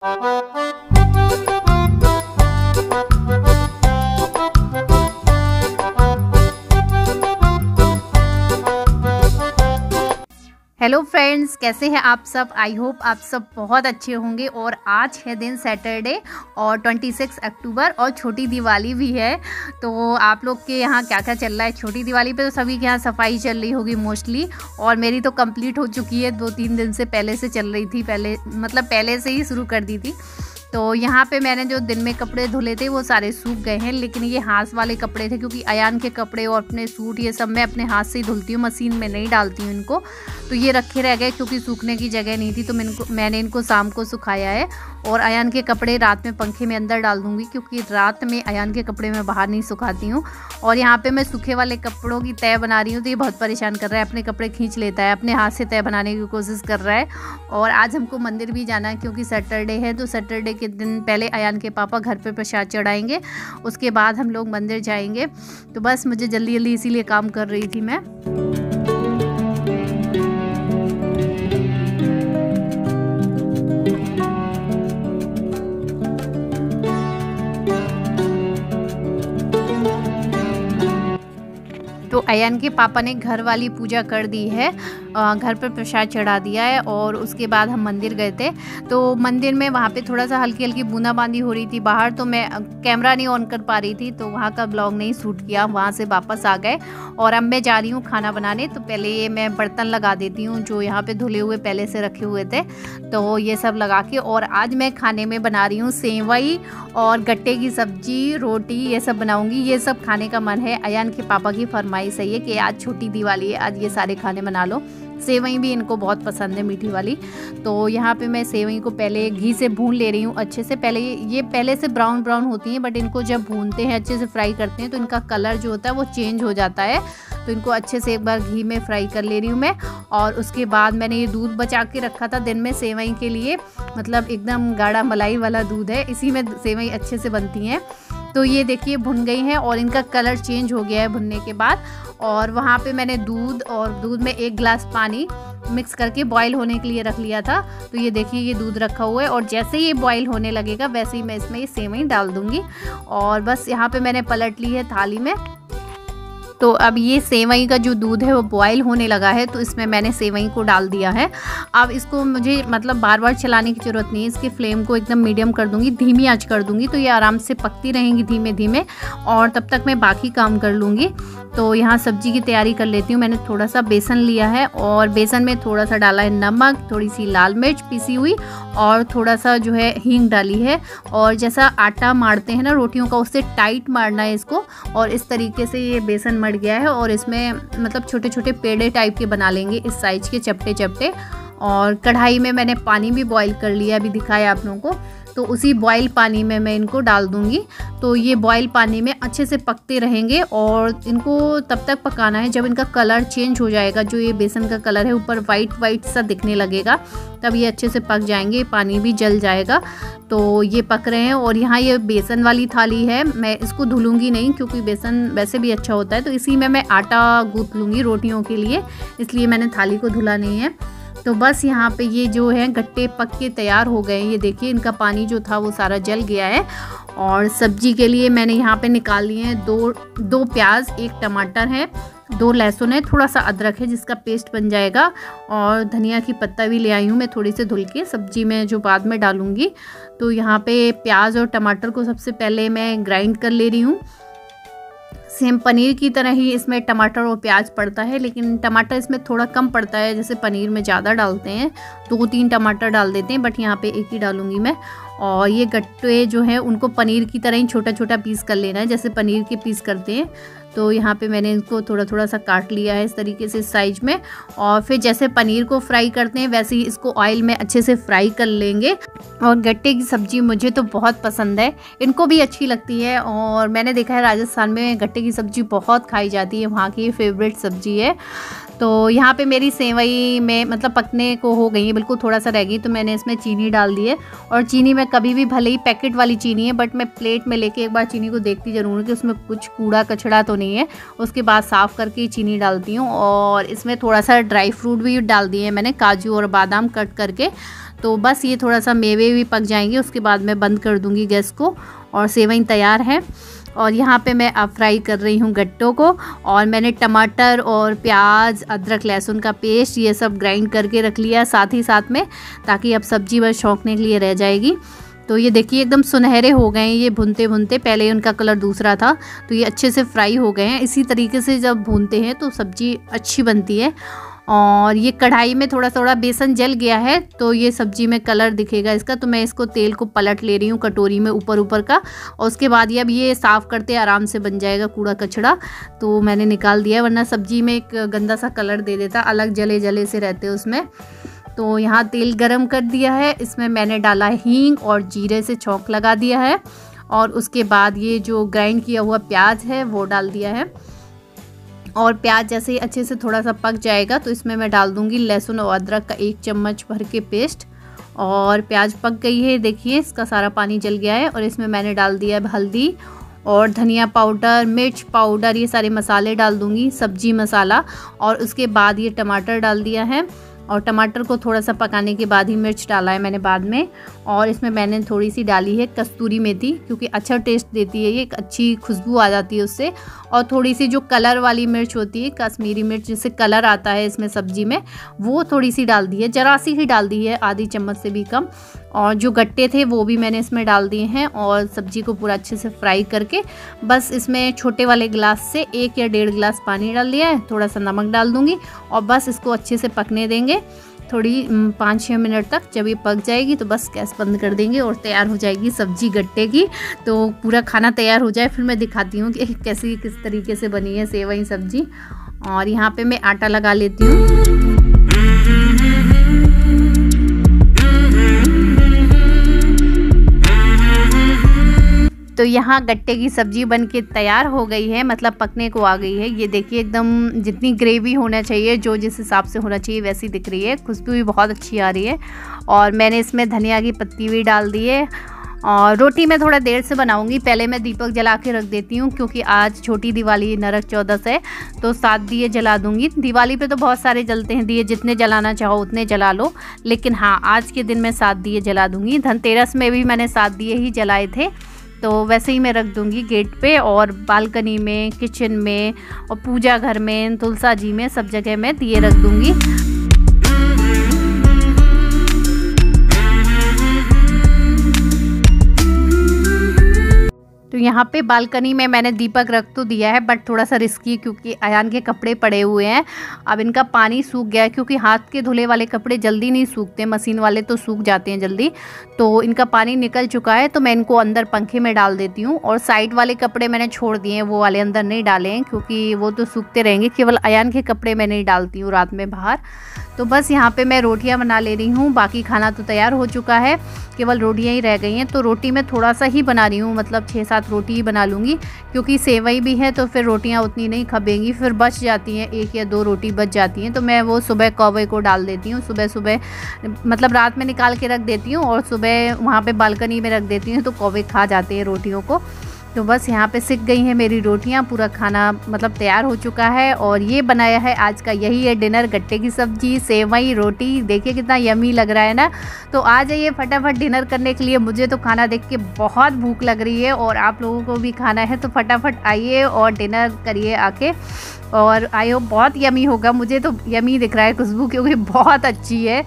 Hello friends, कैसे हैं आप सब। आई होप आप सब बहुत अच्छे होंगे। और आज है दिन सैटरडे और 26 अक्टूबर और छोटी दिवाली भी है। तो आप लोग के यहाँ क्या क्या चल रहा है। छोटी दिवाली पे तो सभी के यहाँ सफाई चल रही होगी मोस्टली, और मेरी तो कंप्लीट हो चुकी है। 2-3 दिन से पहले से चल रही थी, पहले से ही शुरू कर दी थी। तो यहाँ पे मैंने जो दिन में कपड़े धुले थे वो सारे सूख गए हैं, लेकिन ये हाथ वाले कपड़े थे, क्योंकि अयान के कपड़े और अपने सूट ये सब मैं अपने हाथ से ही धुलती हूँ, मशीन में नहीं डालती हूँ इनको। तो ये रखे रह गए क्योंकि सूखने की जगह नहीं थी, तो मैंने इनको शाम को सुखाया है। और अयान के कपड़े रात में पंखे में अंदर डाल दूँगी, क्योंकि रात में अयान के कपड़े मैं बाहर नहीं सुखाती हूँ। और यहाँ पे मैं सूखे वाले कपड़ों की तह बना रही हूँ, तो ये बहुत परेशान कर रहा है। अपने कपड़े खींच लेता है, अपने हाथ से तह बनाने की कोशिश कर रहा है। और आज हमको मंदिर भी जाना है, क्योंकि सैटरडे है। तो सैटरडे के दिन पहले अयान के पापा घर पे प्रसाद चढ़ाएंगे, उसके बाद हम लोग मंदिर जाएंगे। तो बस मुझे जल्दी जल्दी इसीलिए काम कर रही थी मैं। तो अयान के पापा ने घर वाली पूजा कर दी है, घर पर प्रसाद चढ़ा दिया है, और उसके बाद हम मंदिर गए थे। तो मंदिर में वहाँ पे थोड़ा सा हल्की हल्की बूंदाबांदी हो रही थी बाहर, तो मैं कैमरा नहीं ऑन कर पा रही थी, तो वहाँ का ब्लॉग नहीं शूट किया। वहाँ से वापस आ गए और अब मैं जा रही हूँ खाना बनाने। तो पहले ये मैं बर्तन लगा देती हूँ जो यहाँ पे धुले हुए पहले से रखे हुए थे, तो ये सब लगा के। और आज मैं खाने में बना रही हूँ सेवई और गट्टे की सब्जी, रोटी, ये सब बनाऊँगी। ये सब खाने का मन है। अयान के पापा की फरमाइश है ये कि आज छोटी दिवाली है, आज ये सारे खाने बना लो। सेवई भी इनको बहुत पसंद है, मीठी वाली। तो यहाँ पे मैं सेवई को पहले घी से भून ले रही हूँ अच्छे से। ये पहले से ब्राउन ब्राउन होती हैं, बट इनको जब भूनते हैं, अच्छे से फ्राई करते हैं, तो इनका कलर जो होता है वो चेंज हो जाता है। तो इनको अच्छे से एक बार घी में फ्राई कर ले रही हूँ मैं। और उसके बाद मैंने ये दूध बचा के रखा था दिन में सेवई के लिए, मतलब एकदम गाढ़ा मलाई वाला दूध है, इसी में सेवई अच्छे से बनती हैं। तो ये देखिए भुन गई हैं और इनका कलर चेंज हो गया है भुनने के बाद। और वहाँ पे मैंने दूध में 1 गिलास पानी मिक्स करके बॉईल होने के लिए रख लिया था। तो ये देखिए ये दूध रखा हुआ है, और जैसे ये बॉईल होने लगेगा वैसे ही मैं इसमें ये सेवई डाल दूँगी। और बस यहाँ पे मैंने पलट ली है थाली में। तो अब ये सेवई का जो दूध है वो बॉईल होने लगा है, तो इसमें मैंने सेवई को डाल दिया है। अब इसको मुझे बार बार चलाने की ज़रूरत नहीं है। इसके फ्लेम को एकदम मीडियम कर दूंगी, धीमी आंच कर दूंगी, तो ये आराम से पकती रहेंगी धीमे धीमे। और तब तक मैं बाकी काम कर लूँगी। तो यहाँ सब्जी की तैयारी कर लेती हूँ। मैंने थोड़ा सा बेसन लिया है, और बेसन में थोड़ा सा डाला है नमक, थोड़ी सी लाल मिर्च पिसी हुई, और थोड़ा सा जो है हींग डाली है। और जैसा आटा मारते हैं ना रोटियों का, उससे टाइट मारना है इसको। और इस तरीके से ये बेसन मर गया है, और इसमें छोटे छोटे पेड़े टाइप के बना लेंगे, इस साइज के चपटे चपटे। और कढ़ाई में मैंने पानी भी बॉईल कर लिया, अभी दिखाया आप लोगों को। तो उसी बॉईल पानी में मैं इनको डाल दूंगी। तो ये बॉईल पानी में अच्छे से पकते रहेंगे, और इनको तब तक पकाना है जब इनका कलर चेंज हो जाएगा। जो ये बेसन का कलर है ऊपर वाइट सा दिखने लगेगा, तब ये अच्छे से पक जाएंगे, पानी भी जल जाएगा। तो ये पक रहे हैं। और यहाँ ये बेसन वाली थाली है, मैं इसको धुलूंगी नहीं, क्योंकि बेसन वैसे भी अच्छा होता है। तो इसी में मैं आटा गूंथ लूँगी रोटियों के लिए, इसलिए मैंने थाली को धुला नहीं है। तो बस यहाँ पे ये जो है गट्टे पक के तैयार हो गए हैं। ये देखिए इनका पानी जो था वो सारा जल गया है। और सब्जी के लिए मैंने यहाँ पे निकाल लिए हैं दो प्याज, 1 टमाटर है, 2 लहसुन है, थोड़ा सा अदरक है जिसका पेस्ट बन जाएगा, और धनिया की पत्ता भी ले आई हूँ मैं थोड़ी से धुल के, सब्जी में जो बाद में डालूँगी। तो यहाँ पे प्याज और टमाटर को सबसे पहले मैं ग्राइंड कर ले रही हूँ। सेम पनीर की तरह ही इसमें टमाटर और प्याज पड़ता है, लेकिन टमाटर इसमें थोड़ा कम पड़ता है, जैसे पनीर में ज़्यादा डालते हैं, 2-3 टमाटर डाल देते हैं, बट यहाँ पे 1 ही डालूंगी मैं। और ये गट्टे जो है उनको पनीर की तरह ही छोटा छोटा पीस कर लेना है, जैसे पनीर के पीस करते हैं। तो यहाँ पे मैंने इनको थोड़ा थोड़ा सा काट लिया है इस तरीके से साइज में। और फिर जैसे पनीर को फ्राई करते हैं वैसे ही इसको ऑयल में अच्छे से फ्राई कर लेंगे। और गट्टे की सब्ज़ी मुझे तो बहुत पसंद है, इनको भी अच्छी लगती है। और मैंने देखा है राजस्थान में गट्टे की सब्ज़ी बहुत खाई जाती है, वहाँ की फेवरेट सब्ज़ी है। तो यहाँ पे मेरी सेवई में पकने को हो गई है, बिल्कुल थोड़ा सा रह गई, तो मैंने इसमें चीनी डाल दी है। और चीनी मैं कभी भी, भले ही पैकेट वाली चीनी है, बट मैं प्लेट में लेके एक बार चीनी को देखती ज़रूर हूँ कि उसमें कुछ कूड़ा कचड़ा तो नहीं है, उसके बाद साफ़ करके चीनी डालती हूँ। और इसमें थोड़ा सा ड्राई फ्रूट भी डाल दिए हैं मैंने, काजू और बादाम कट करके। तो बस ये थोड़ा सा मेवे भी पक जाएंगे, उसके बाद मैं बंद कर दूँगी गैस को और सेवई तैयार है। और यहाँ पे मैं अब फ्राई कर रही हूँ गट्टों को, और मैंने टमाटर और प्याज, अदरक, लहसुन का पेस्ट ये सब ग्राइंड करके रख लिया साथ ही साथ में, ताकि अब सब्जी बस छौंकने के लिए रह जाएगी। तो ये देखिए एकदम सुनहरे हो गए हैं ये भूनते भूनते, पहले उनका कलर दूसरा था, तो ये अच्छे से फ्राई हो गए हैं। इसी तरीके से जब भूनते हैं तो सब्ज़ी अच्छी बनती है। और ये कढ़ाई में थोड़ा थोड़ा बेसन जल गया है, तो ये सब्जी में कलर दिखेगा इसका, तो मैं इसको तेल को पलट ले रही हूँ कटोरी में ऊपर ऊपर का, और उसके बाद ये अब ये साफ़ करते आराम से बन जाएगा कूड़ा कचड़ा। तो मैंने निकाल दिया, वरना सब्जी में एक गंदा सा कलर दे देता, अलग जले जले से रहते उसमें। तो यहाँ तेल गरम कर दिया है, इसमें मैंने डाला हींग और जीरे से छौंक लगा दिया है, और उसके बाद ये जो ग्राइंड किया हुआ प्याज है वो डाल दिया है। और प्याज जैसे ही अच्छे से थोड़ा सा पक जाएगा तो इसमें मैं डाल दूंगी लहसुन और अदरक का 1 चम्मच भर के पेस्ट। और प्याज पक गई है, देखिए इसका सारा पानी जल गया है। और इसमें मैंने डाल दिया है हल्दी और धनिया पाउडर, मिर्च पाउडर, ये सारे मसाले डाल दूंगी, सब्जी मसाला। और उसके बाद ये टमाटर डाल दिया है, और टमाटर को थोड़ा सा पकाने के बाद ही मिर्च डाला है मैंने बाद में। और इसमें मैंने थोड़ी सी डाली है कस्तूरी मेथी, क्योंकि अच्छा टेस्ट देती है ये, एक अच्छी खुशबू आ जाती है उससे। और थोड़ी सी जो कलर वाली मिर्च होती है, कश्मीरी मिर्च, जिससे कलर आता है इसमें सब्जी में, वो थोड़ी सी डाल दी है, जरा सी ही डाल दी है, आधी चम्मच से भी कम। और जो गट्टे थे वो भी मैंने इसमें डाल दिए हैं, और सब्जी को पूरा अच्छे से फ्राई करके बस इसमें छोटे वाले गिलास से 1 या 1.5 गिलास पानी डाल दिया है, थोड़ा सा नमक डाल दूँगी, और बस इसको अच्छे से पकने देंगे थोड़ी 5-6 मिनट तक। जब ये पक जाएगी तो बस गैस बंद कर देंगे और तैयार हो जाएगी सब्जी गट्टे की। तो पूरा खाना तैयार हो जाए फिर मैं दिखाती हूँ कि कैसी किस तरीके से बनी है सेवई सब्जी। और यहाँ पे मैं आटा लगा लेती हूँ। तो यहाँ गट्टे की सब्जी बन के तैयार हो गई है, मतलब पकने को आ गई है। ये देखिए एकदम जितनी ग्रेवी होना चाहिए, जो जिस हिसाब से होना चाहिए वैसी दिख रही है, खुशबू भी बहुत अच्छी आ रही है। और मैंने इसमें धनिया की पत्ती भी डाल दी है। और रोटी मैं थोड़ा देर से बनाऊंगी, पहले मैं दीपक जला के रख देती हूँ, क्योंकि आज छोटी दिवाली नरक चौदस है, तो 7 दिए जला दूंगी। दिवाली पे तो बहुत सारे जलते हैं दिए, जितने जलाना चाहो उतने जला लो, लेकिन हाँ आज के दिन मैं 7 दिए जला दूंगी। धनतेरस में भी मैंने 7 दिए ही जलाए थे, तो वैसे ही मैं रख दूंगी गेट पे, और बालकनी में, किचन में, और पूजा घर में, तुलसा जी में, सब जगह मैं दिए रख दूंगी। तो यहाँ पे बालकनी में मैंने दीपक रख तो दिया है, बट थोड़ा सा रिस्की, क्योंकि अयान के कपड़े पड़े हुए हैं। अब इनका पानी सूख गया है, क्योंकि हाथ के धुले वाले कपड़े जल्दी नहीं सूखते, मशीन वाले तो सूख जाते हैं जल्दी। तो इनका पानी निकल चुका है, तो मैं इनको अंदर पंखे में डाल देती हूँ। और साइड वाले कपड़े मैंने छोड़ दिए हैं, वो वाले अंदर नहीं डाले हैं, क्योंकि वो तो सूखते रहेंगे। केवल अयान के कपड़े मैं नहीं डालती हूँ रात में बाहर। तो बस यहाँ पे मैं रोटियाँ बना ले रही हूँ, बाकी खाना तो तैयार हो चुका है, केवल रोटियाँ ही रह गई हैं। तो रोटी मैं थोड़ा सा ही बना रही हूँ, मतलब 6-7 रोटी ही बना लूँगी, क्योंकि सेवई भी है तो फिर रोटियाँ उतनी नहीं खपेंगी, फिर बच जाती हैं, 1 या 2 रोटी बच जाती हैं। तो मैं वो सुबह कौवे को डाल देती हूँ, सुबह मतलब रात में निकाल के रख देती हूँ, और सुबह वहाँ पर बालकनी में रख देती हूँ, तो कौवे खा जाते हैं रोटियों को। तो बस यहाँ पे सिक गई हैं मेरी रोटियाँ, पूरा खाना मतलब तैयार हो चुका है। और ये बनाया है आज का, यही है डिनर, गट्टे की सब्जी, सेवई, रोटी। देखिए कितना यमी लग रहा है ना। तो आ जाइए फटाफट डिनर करने के लिए, मुझे तो खाना देख के बहुत भूख लग रही है, और आप लोगों को भी खाना है, तो फटाफट आइए और डिनर करिए आके। और आई होप बहुत यमी होगा, मुझे तो यमी दिख रहा है खुशबू, क्योंकि बहुत अच्छी है।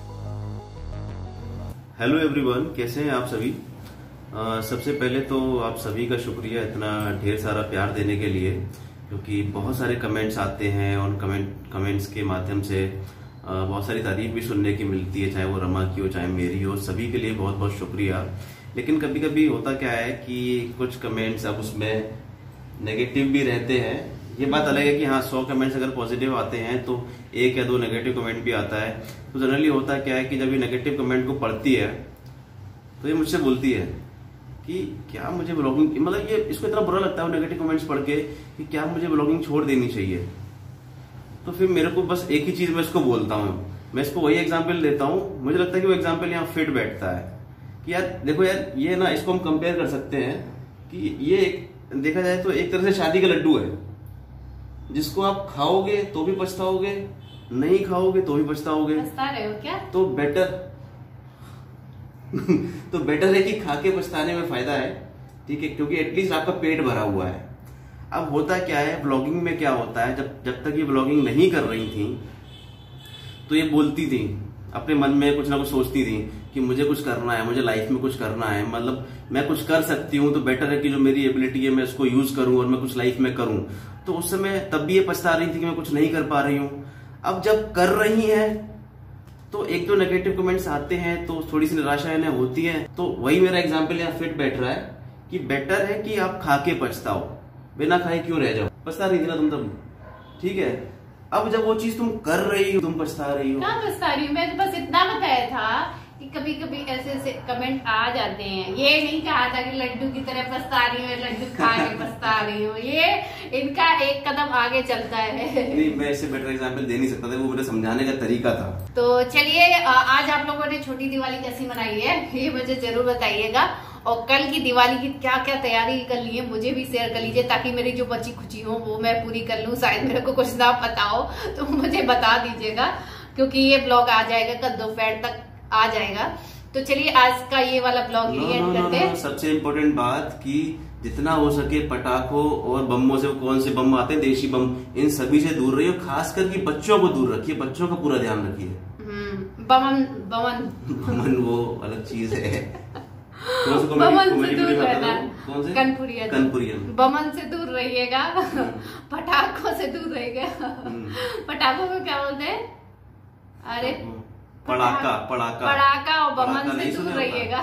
हेलो एवरीवन, कैसे हैं आप सभी। सबसे पहले तो आप सभी का शुक्रिया इतना ढेर सारा प्यार देने के लिए, क्योंकि बहुत सारे कमेंट्स आते हैं, और कमेंट्स के माध्यम से बहुत सारी तारीफ भी सुनने की मिलती है, चाहे वो रमा की हो चाहे मेरी हो। सभी के लिए बहुत बहुत शुक्रिया। लेकिन कभी कभी होता क्या है कि कुछ कमेंट्स अब उसमें नेगेटिव भी रहते हैं। ये बात अलग है कि हाँ 100 कमेंट्स अगर पॉजिटिव आते हैं तो 1 या 2 नेगेटिव कमेंट भी आता है। तो जनरली होता क्या है कि जब ये नेगेटिव कमेंट को पढ़ती है तो ये मुझसे बोलती है कि क्या मुझे ब्लॉगिंग, मतलब ये इसको इतना बुरा लगता है वो नेगेटिव कमेंट्स पढ़ के कि क्या मुझे ब्लॉगिंग छोड़ देनी चाहिए। तो फिर मेरे को बस एक ही चीज मैं इसको बोलता हूँ, मैं इसको वही एग्जाम्पल देता हूँ। मुझे लगता है कि वो एग्जाम्पल यहाँ फिट बैठता है कि यार देखो यार, ये ना इसको हम कंपेयर कर सकते हैं कि ये देखा जाए तो एक तरह से शादी का लड्डू है, जिसको आप खाओगे तो भी पछताओगे, नहीं खाओगे तो भी पछताओगे। पछता रहे हो क्या? तो बेटर तो बेटर है कि खा के पछताने में फायदा है, ठीक है, क्योंकि एटलीस्ट आपका पेट भरा हुआ है। अब होता क्या है ब्लॉगिंग में, क्या होता है, जब तक ये ब्लॉगिंग नहीं कर रही थी तो ये बोलती थी, अपने मन में कुछ ना कुछ सोचती थी कि मुझे कुछ करना है, मुझे लाइफ में कुछ करना है, मतलब मैं कुछ कर सकती हूँ तो बेटर है कि जो मेरी एबिलिटी है मैं उसको यूज करूं और मैं कुछ लाइफ में करूं। तो उस समय तब भी ये पछता रही थी कि मैं कुछ नहीं कर पा रही हूँ। अब जब कर रही है तो एक दो नेगेटिव कमेंट्स आते हैं तो थोड़ी सी निराशा इन्हें होती है। तो वही मेरा एग्जाम्पल यहाँ फिट बैठ रहा है कि बेटर है कि आप खा के पछताओ, बिना खाए क्यों रह जाओ। पछता रही थी ना तुम तब, ठीक है, अब जब वो चीज तुम कर रही हो तुम पछता रही हो। क्या पछता रही हूँ, मैं तो बस इतना बताया था कि कभी कभी ऐसे कमेंट आ जाते हैं। ये नहीं कहा था कि लड्डू की तरह पछता रही हूँ, लड्डू खा के पछता रही हूँ। ये इनका एक कदम आगे चलता है। नहीं, मैं इससे बेटर एग्जाम्पल दे नहीं सकता था, वो मेरे समझाने का तरीका था। तो चलिए, आज आप लोगों ने छोटी दिवाली कैसी मनाई है ये मुझे जरूर बताइएगा, और कल की दिवाली की क्या क्या तैयारी कर ली है मुझे भी शेयर कर लीजिए, ताकि मेरी जो बची खुची हो वो मैं पूरी कर लूं। शायद मेरे को कुछ ना पता हो तो मुझे बता दीजिएगा, क्योंकि ये ब्लॉग आ जाएगा कल दोपहर तक आ जाएगा। तो चलिए आज का ये वाला ब्लॉग यही एंड करते हैं। सबसे इम्पोर्टेंट बात कि जितना हो सके पटाखों और बम्बों से, कौन से बम आते हैं देशी बम, इन सभी से दूर रहिए, खास करके बच्चों को दूर रखिए, बच्चों का पूरा ध्यान रखिए। बमन वो अलग चीज है। बमन से दूर रहना, कनपुरिया बमन से दूर रहिएगा, पटाखों से दूर रहिएगा। पटाखों को क्या बोलते हैं? अरे पड़ाका और बमन से दूर रहिएगा।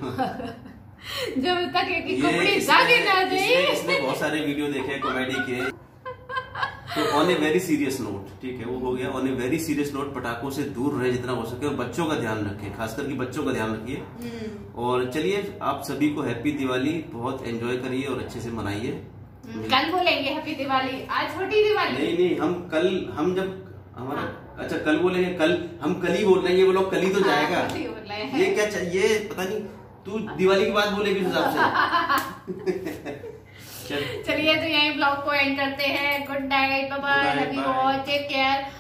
जब तक एक कपड़े जागे ना जाए। इसने बहुत सारे वीडियो देखे कॉमेडी के। तो on a very serious note, ठीक है, वो हो गया। On a very serious note, पटाखों से दूर रहे जितना हो सके, और बच्चों का ध्यान रखें, खासकर कि बच्चों का ध्यान रखिए। और चलिए, आप सभी को हैप्पी दिवाली, बहुत एंजॉय करिए और अच्छे से मनाइए। कल बोलेंगे हैप्पी दिवाली, आज छोटी दिवाली नहीं, हम जब हमारा अच्छा कल बोलेंगे, हम कल ही बोल रहे हैं, ये लोग कल ही तो जाएगा। ये क्या चाहिए पता नहीं, तू दिवाली की बात बोलेगी उस हिसाब से। चलिए, तो यही ब्लॉग को एंड करते हैं। Good night, bye bye, love you all, take care.